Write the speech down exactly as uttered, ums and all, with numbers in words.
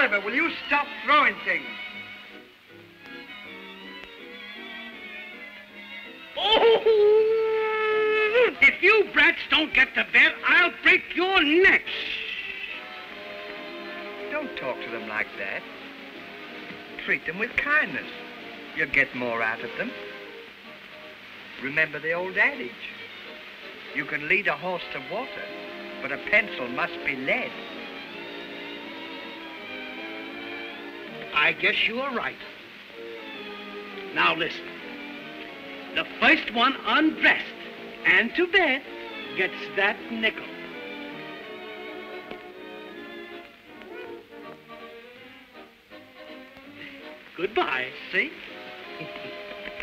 Oliver, will you stop throwing things? Oh! If you brats don't get to bed, I'll break your necks. Don't talk to them like that. Treat them with kindness. You'll get more out of them. Remember the old adage. You can lead a horse to water, but a pencil must be lead. I guess you're right. Now listen. The first one undressed and to bed gets that nickel. Goodbye. See?